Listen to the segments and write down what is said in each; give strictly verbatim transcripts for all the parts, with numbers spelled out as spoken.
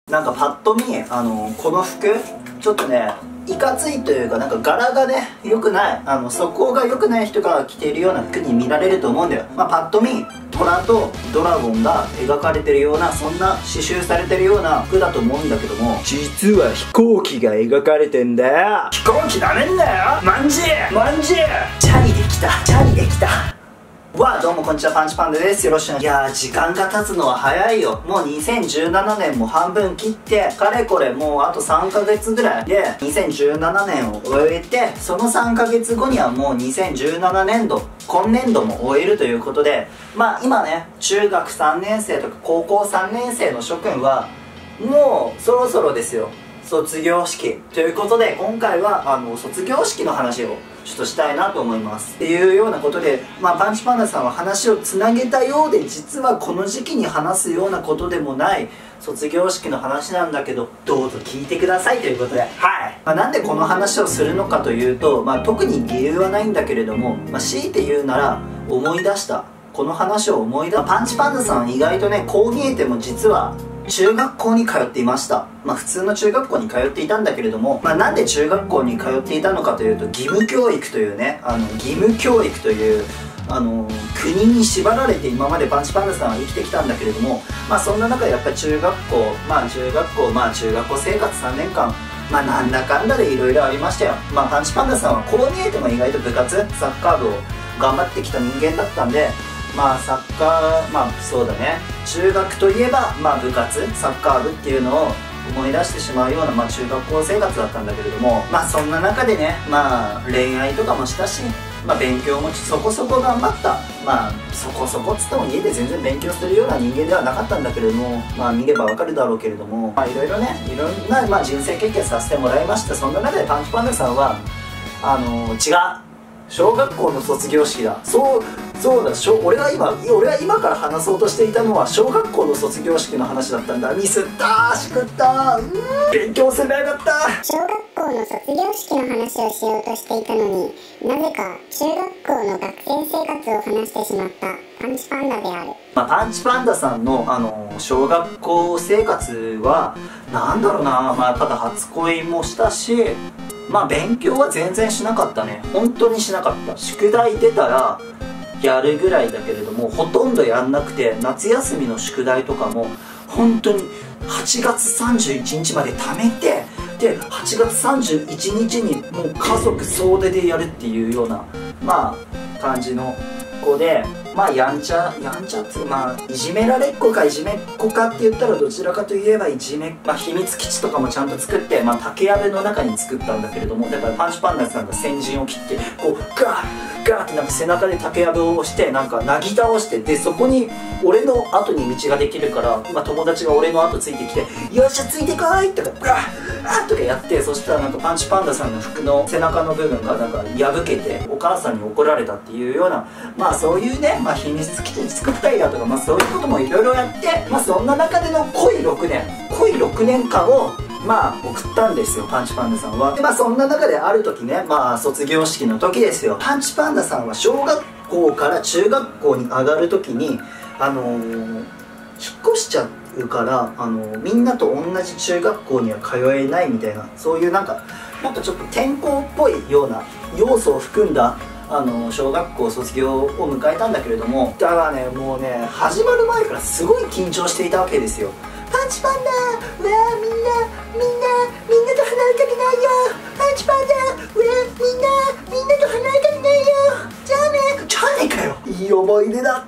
なんかパッと見あのこの服ちょっとねいかついというか、なんか柄がね良くない、あの素行が良くない人が着ているような服に見られると思うんだよ。まあパッと見虎とドラゴンが描かれてるような、そんな刺繍されてるような服だと思うんだけども、実は飛行機が描かれてんだよ。飛行機ダメんだよマンジーマンジー。チャリで来たチャリで来た。わあどうもこんにちは、パンチパンダです。よろしくお願いします。いやー時間が経つのは早いよ。もうにせんじゅうななねんも半分切って、かれこれもうあとさんかげつぐらいでにせんじゅうななねんを終えて、そのさんかげつごにはもうにせんじゅうななねんど今年度も終えるということで、まあ今ね中学さんねん生とか高校さんねん生の諸君はもうそろそろですよ、卒業式ということで、今回はあの卒業式の話をちょっとしたいなと思いますっていうようなことで、まあパンチパンダさんは話をつなげたようで、実はこの時期に話すようなことでもない卒業式の話なんだけど、どうぞ聞いてくださいということで、はい、まあ、なんでこの話をするのかというと、まあ、特に理由はないんだけれども、まあ、強いて言うなら思い出したこの話を思い出す、まあ、パンチパンダさんは意外とねこう見えても実は中学校に通っていました。まあ普通の中学校に通っていたんだけれども、まあなんで中学校に通っていたのかというと、義務教育というね、あの義務教育というあの国に縛られて今までパンチパンダさんは生きてきたんだけれども、まあそんな中でやっぱり中学校、まあ中学校、まあ中学校生活さんねんかん、まあなんだかんだでいろいろありましたよ。まあパンチパンダさんはこう見えても意外と部活、サッカー部を頑張ってきた人間だったんで、まあサッカー、まあそうだね、中学といえばまあ部活サッカー部っていうのを思い出してしまうような、まあ、中学校生活だったんだけれども、まあそんな中でね、まあ恋愛とかもしたし、まあ勉強もそこそこ頑張った、まあそこそこっつっても家で全然勉強するような人間ではなかったんだけれども、まあ見ればわかるだろうけれども、まあいろいろねいろんな、まあ、人生経験させてもらいました。そんな中でパンチパンダさんはあのー、違う小学校の卒業式だ。そうそうだ、しょ俺が今俺が今から話そうとしていたのは小学校の卒業式の話だったんだ。ミスったー、しくったー、うーん勉強すればよかった。 小学校の卒業式の話をしようとしていたのに、なぜか中学校の学生生活を話してしまったパンチパンダである。 まあ、パンチパンダさんの、あの小学校生活はなんだろうな、まあただ初恋もしたし、まあ勉強は全然しなかったね。本当にしなかった。宿題出たらやるぐらいだけれども、ほとんどやんなくて、夏休みの宿題とかも本当にはちがつさんじゅういちにちまで貯めて、ではちがつさんじゅういちにちにもう家族総出でやるっていうようなまあ感じの子で、まあやんちゃやんちゃってまあいじめられっ子かいじめっ子かって言ったらどちらかといえばいじめ、まあ秘密基地とかもちゃんと作って、まあ竹やぶの中に作ったんだけれども、だからパンチパンダさんが先陣を切ってこうガーガーってなんか背中で竹やぶを押してなんかなぎ倒して、でそこに俺の後に道ができるから、まあ、友達が俺の後ついてきて「よっしゃついてこい!」とか「ガーあー!」とかやって、そしたらなんかパンチパンダさんの服の背中の部分がなんか破けてお母さんに怒られたっていうような、まあそういうね、まあ、秘密基地作ったりだとか、まあそういうこともいろいろやって、まあそんな中での恋ろくねん恋ろくねんかんをまあ送ったんですよ、パンチパンダさんは。でまあそんな中である時ね、まあ卒業式の時ですよ、パンチパンダさんは小学校から中学校に上がる時にあのー、引っ越しちゃうから、あのー、みんなと同じ中学校には通えないみたいな、そういうなんかもっとちょっと転校っぽいような要素を含んだあの小学校卒業を迎えたんだけれども、だからねもうね始まる前からすごい緊張していたわけですよ。パンチパンダ、うわーみんなみんなみんなと離れたくないよ、パンチパンダ、うわーみんなみんなと離れたくないよ、じゃあねじゃあねかよ、いい思い出だった。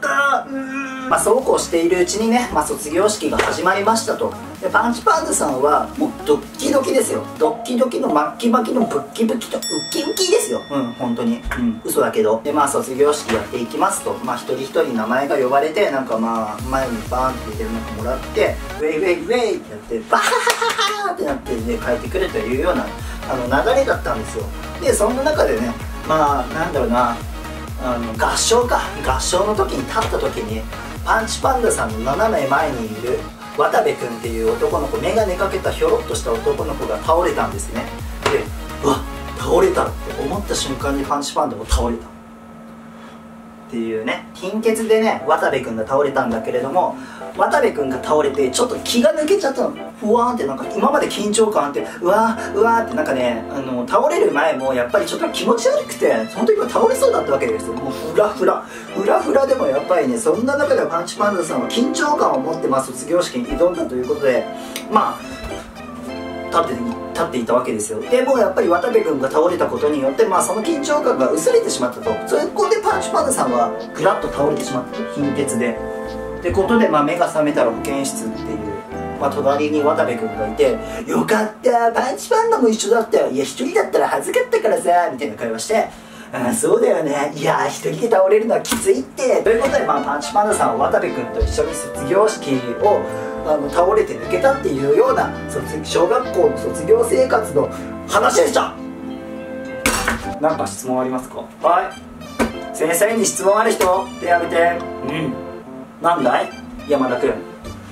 うーんまあそうこうしているうちにね、まあ、卒業式が始まりましたと。でパンチパンダさんはもうドッキドキですよ。ドッキドキのマッキバキのブッキブキとウキウキですよ。うん本当に、うん、嘘だけど。でまあ卒業式やっていきますと、まあ一人一人名前が呼ばれて、なんかまあ前にバーンって出てるのかもらって、ウェイウェイウェイってやってバハハハハってなってで帰ってくるというようなあの流れだったんですよ。でそんな中でね、まあなんだろうな、あの合唱か合唱の時に立った時にパンチパンダさんの斜め前にいる渡部君っていう男の子、眼鏡かけたひょろっとした男の子が倒れたんですね。でうわ倒れたって思った瞬間にパンチパンダも倒れた。 っていうね、貧血でね渡部君が倒れたんだけれども、渡部君が倒れてちょっと気が抜けちゃったの。ふわーんって、なんか今まで緊張感あって、うわーうわーって、なんかね、あの倒れる前もやっぱりちょっと気持ち悪くて、その時は倒れそうだったわけですよ。もうフラフラフラフラでもやっぱりね、そんな中でパンチパンダさんは緊張感を持ってまあ卒業式に挑んだということで、まあ立って立っていたわけですよ。でもうやっぱり渡部君が倒れたことによって、まあその緊張感が薄れてしまったと。そこでパンチパンダさんはぐらっと倒れてしまった、貧血で。ってことで、まあ目が覚めたら保健室っていう、まあ隣に渡部君がいて、よかったパンチパンダも一緒だったよ、いや一人だったら恥ずかったからさみたいな会話して、あそうだよね、いや一人で倒れるのはきついって。ということで、まあパンチパンダさんは渡部君と一緒に卒業式をあの倒れて抜けたっていうような卒小学校の卒業生活の話でした。何か質問ありますか？はい、先生に質問ある人手挙げて。うん、なんだい山田君。ん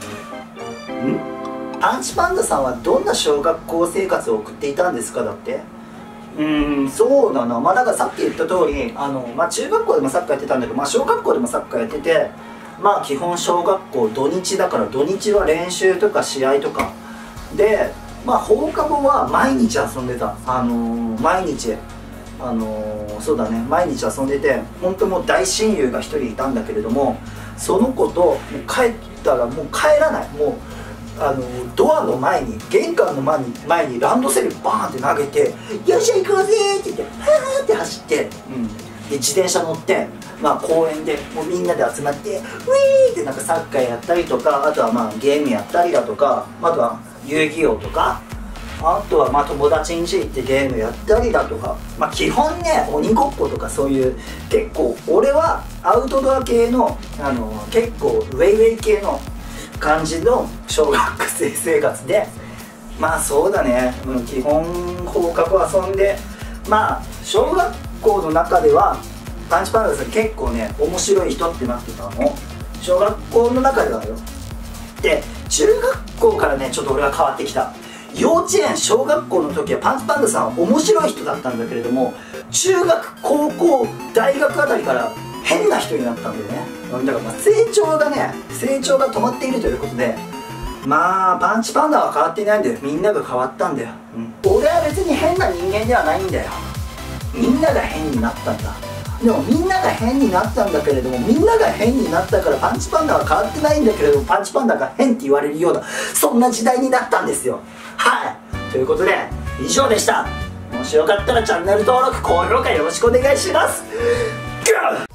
パンチパンダさんはどんな小学校生活を送っていたんですか？だって。うーん、そうだな、まあだからさっき言った通り、あのまあ中学校でもサッカーやってたんだけど、まあ小学校でもサッカーやってて、まあ基本小学校土日だから、土日は練習とか試合とかで、まあ放課後は毎日遊んでた。あのー、毎日あのー、そうだね、毎日遊んでて、本当もう大親友が一人いたんだけれども、その子ともう帰ったらもう帰らない、もうあのドアの前に、玄関の前に前にランドセルバーンって投げて「よっしゃ行こうぜ!」って言って「はーって走って、うん、で自転車乗って、まあ、公園でもうみんなで集まって「ウィー!」ってなんかサッカーやったりとか、あとはまあゲームやったりだとか、あとは遊戯王とか、あとはまあ友達ん家行ってゲームやったりだとか、まあ基本ね鬼ごっことか、そういう結構俺はアウトドア系の、あの結構ウェイウェイ系の感じの小学生生活で、まあそうだね、うん、基本放課後遊んで、まあ小学校の中ではパンチパンダさん結構ね面白い人ってなってたの、小学校の中ではよ。で中学校からねちょっと俺は変わってきた。幼稚園小学校の時はパンチパンダさんは面白い人だったんだけれども、中学高校大学あたりから変な人になったんだよね。だからまあ成長がね成長が止まっているということで、まあパンチパンダは変わっていないんだよ。みんなが変わったんだよ、うん、俺は別に変な人間ではないんだよ。みんなが変になったんだ。でもみんなが変になったんだけれども、みんなが変になったからパンチパンダは変わってないんだけれども、パンチパンダが変って言われるようなそんな時代になったんですよ。はい、ということで以上でした。もしよかったらチャンネル登録高評価よろしくお願いします。